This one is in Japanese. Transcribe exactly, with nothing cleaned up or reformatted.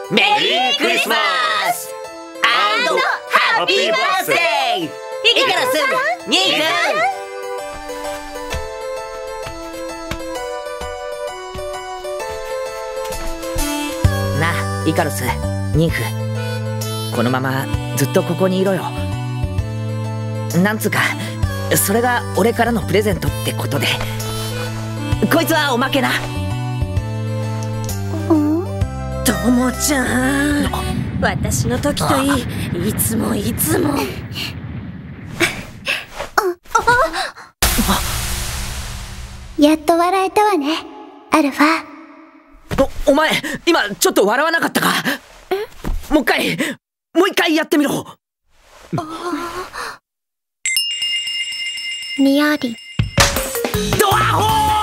メリークリスマスアンドハッピーバースデーイカロスニー君。なあイカロス、ニンフ、このままずっとここにいろよ。なんつうかそれが俺からのプレゼントってことで、こいつはおまけな。ともちゃん、私の時といい、いつもいつも。 やっと笑えたわね、アルファ。 お、お前今ちょっと笑わなかったか？もう一回もう一回やってみろ。 にやり。 ドアホー